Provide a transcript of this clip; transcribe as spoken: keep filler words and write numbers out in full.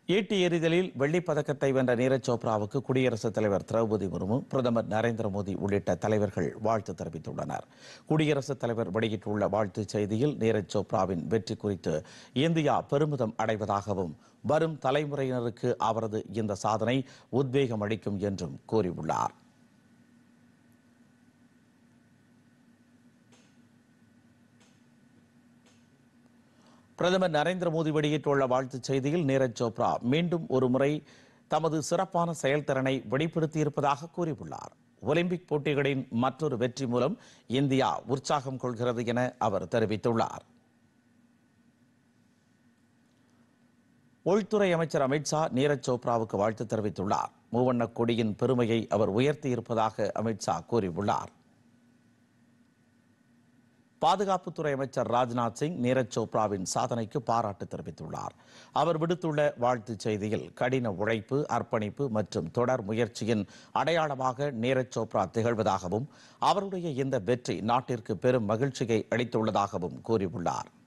ஈட்டி எறிதலில் வெள்ளிப் பதக்கத்தை வென்ற நீரஜ் சோப்ராவுக்கு குடியரசுத் தலைவர் திரௌபதி முர்மு, பிரதமர் நரேந்திர மோடி உள்ளிட்ட தலைவர்கள் வாழ்த்து தெரிவித்துள்ளனர். குடியரசுத் தலைவர் வெளியிட்டுள்ள வாழ்த்துச் செய்தியில் நீரஜ் சோப்ராவின் வெற்றி குறித்து இந்தியா பெருமிதம் அடைவதாகவும், வரும் தலைமுறையினருக்கு அவரது இந்த சாதனை உத்வேகம் அளிக்கும் என்றும் கூறியுள்ளார். பிரதமர் நரேந்திர மோடி வெளியிட்டுள்ள வாழ்த்துச் செய்தியில் நீரஜ் சோப்ரா மீண்டும் ஒருமுறை தமது சிறப்பான செயல்திறனை வெளிப்படுத்தியிருப்பதாக கூறியுள்ளார். ஒலிம்பிக் போட்டிகளின் மற்றொரு வெற்றி மூலம் இந்தியா உற்சாகம் கொள்கிறது என அவர் தெரிவித்துள்ளார். உள்துறை அமைச்சர் அமித் ஷா நீரஜ் சோப்ராவுக்கு வாழ்த்து தெரிவித்துள்ளார். மூவண்ணக் கொடியின் பெருமையை அவர் உயர்த்தியிருப்பதாக அமித் ஷா கூறியுள்ளார். பாதுகாப்புத்துறை அமைச்சர் ராஜ்நாத் சிங் நீரஜ் சோப்ராவின் சாதனைக்கு பாராட்டு தெரிவித்துள்ளார். அவர் விடுத்துள்ள வாழ்த்துச் செய்தியில் கடின உழைப்பு, அர்ப்பணிப்பு மற்றும் தொடர் முயற்சியின் அடையாளமாக நீரஜ் சோப்ரா திகழ்வதாகவும், அவருடைய இந்த வெற்றி நாட்டிற்கு பெரும் மகிழ்ச்சியை அளித்துள்ளதாகவும் கூறியுள்ளார்.